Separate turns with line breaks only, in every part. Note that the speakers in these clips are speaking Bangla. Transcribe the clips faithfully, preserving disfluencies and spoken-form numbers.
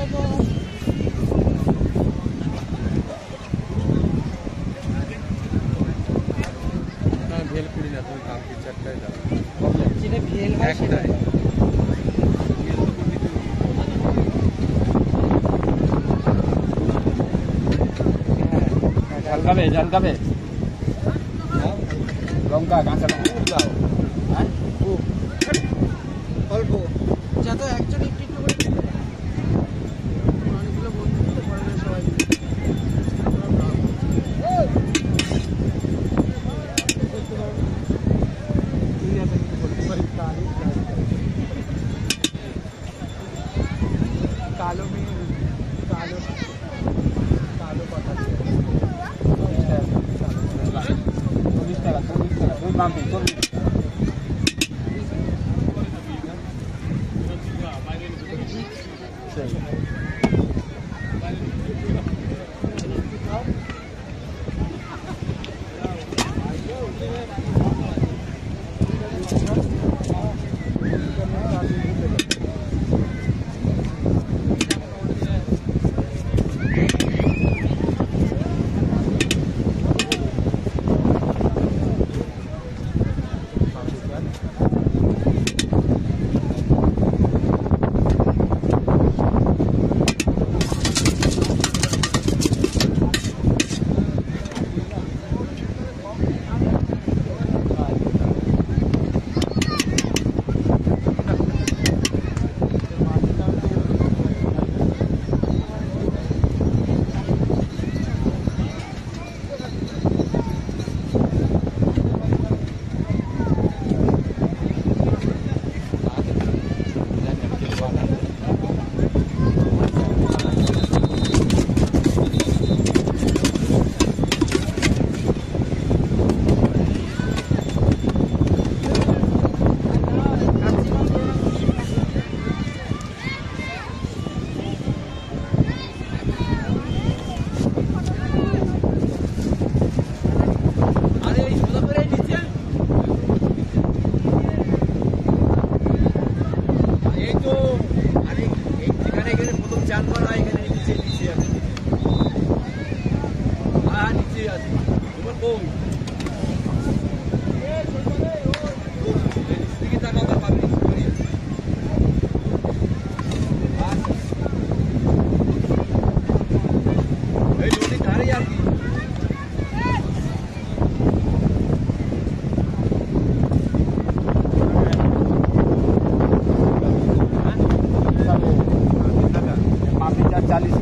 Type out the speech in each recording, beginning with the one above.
भेल पूरी ना তুমি কাম কি চারটায় দাও
যেটা ভেল হয় সেটাই
ঝালকাবে ঝালকাবে লঙ্কা কাঁচা লঙ্কা দাও হ্যাঁ
অল্প যত একজন একটু একটু করে খেতে পারে অনেকগুলো বন্ধু তো পরে সবাই কালো মেয়ে কালো কালো কথা
চল্লিশ টাকা চল্লিশ টাকা দুই মাম্পি চল্লিশ चालीस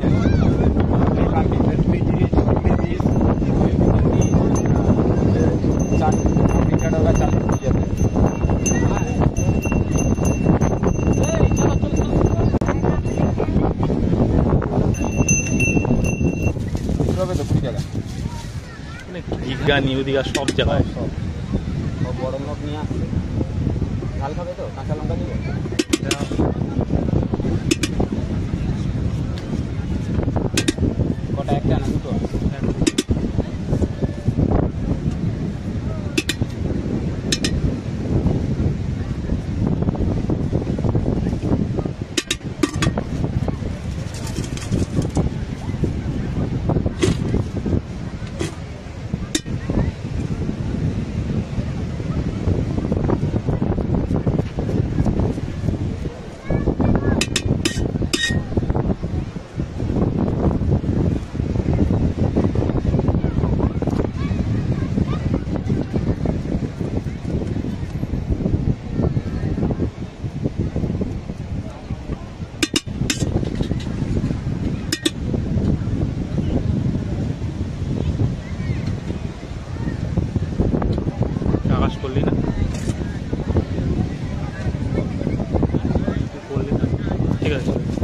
दिघा নিউ দিঘা সব জায়গায়
সব সব বড় লোক নিয়ে আসছে ঝাল খাবে তো কাঁচা লঙ্কা দিবে কটা একটা না দুটো
করলি না করলি না ঠিক আছে